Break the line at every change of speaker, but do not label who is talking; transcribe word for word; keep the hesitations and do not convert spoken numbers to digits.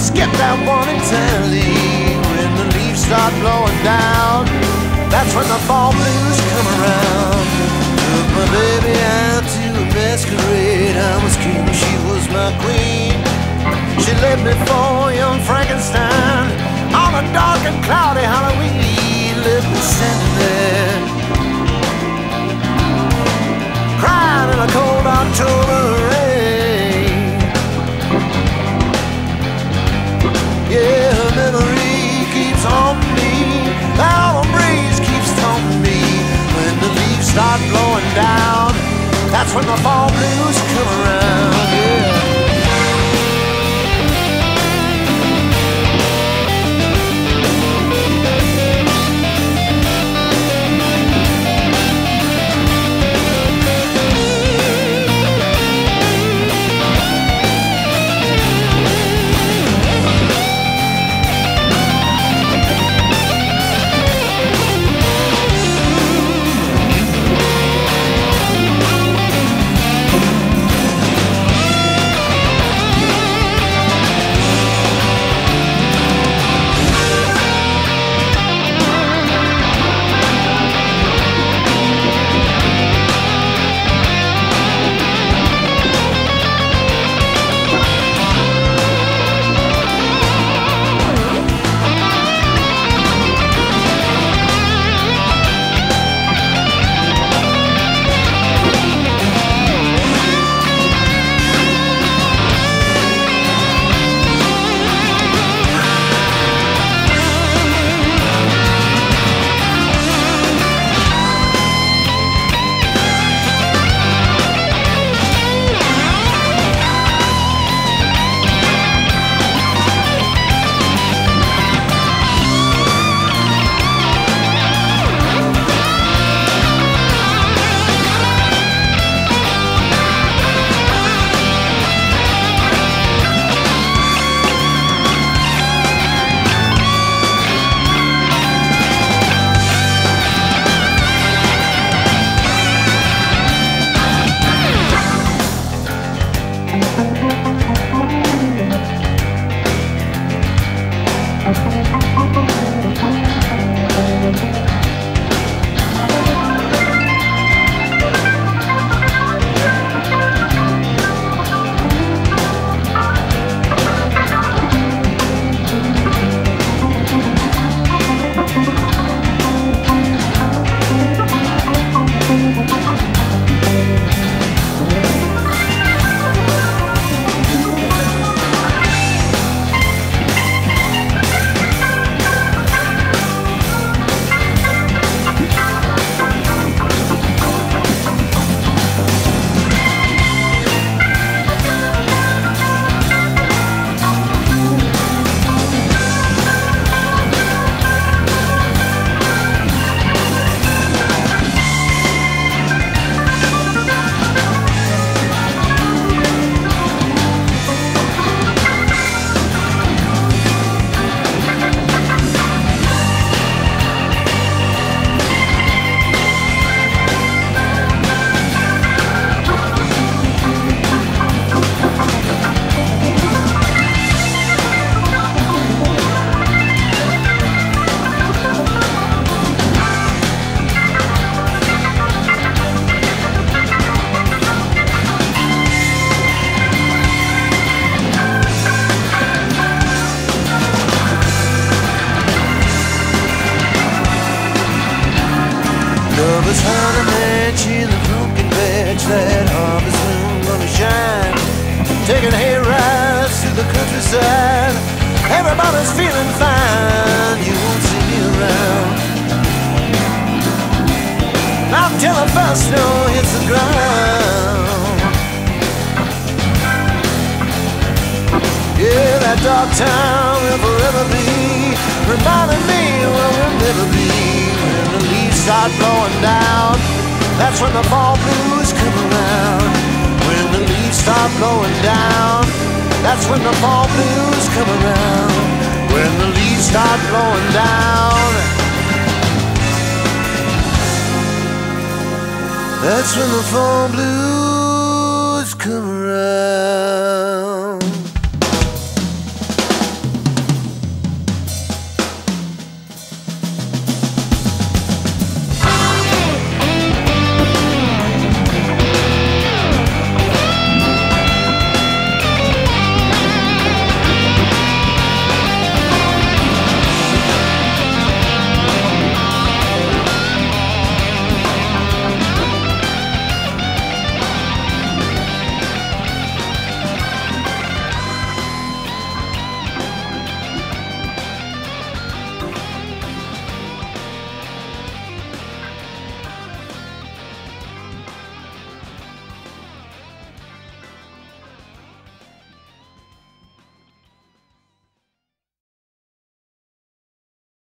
skip that warning tally. When the leaves start blowing down, that's when the fall blues come around. Took my baby out to a masquerade. I was king, she was my queen. She led me for young Frankenstein on a dark and cloudy Halloween. Left me standing there, crying in a cold October rain. Yeah, her memory keeps haunting me. The autumn breeze keeps taunting me. When the leaves start blowing down, that's when the fall blues come around. Yeah. Lovers found a match in the pumpkin patch. That harvest moon gonna shine, taking hay rides to the countryside. Everybody's feeling fine. You won't see me around, not till the first snow hits the ground. Yeah, that dark town will forever be reminding me where we'll never be. When the leaves start blowing down, that's when the fall blues come around. When the leaves start blowing down, that's when the fall blues come around. When the leaves start blowing down, that's when the fall blues